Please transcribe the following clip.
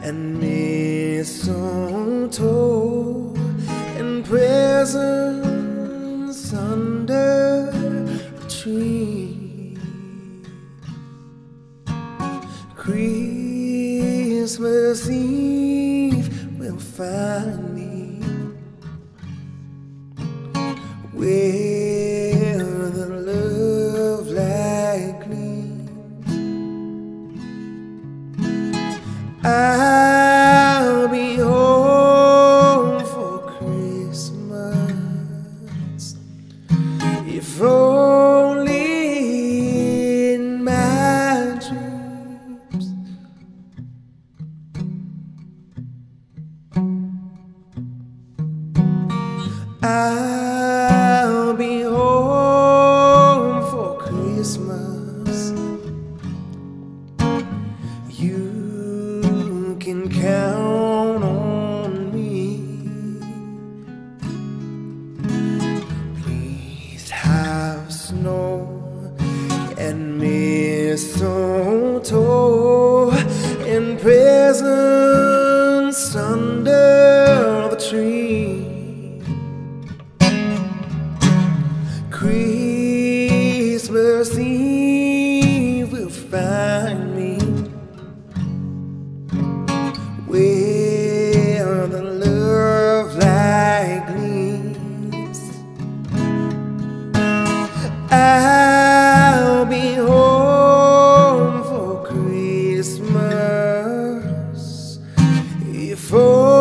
and mistletoe and presents under the tree. Christmas Eve will find me where the love light gleams. I'll be home for Christmas, if only in my dreams. I'll be home for Christmas. You can count on me. Please have snow and mistletoe and presents under the tree. Christmas Eve will find me where the love light gleams. I'll be home for Christmas, if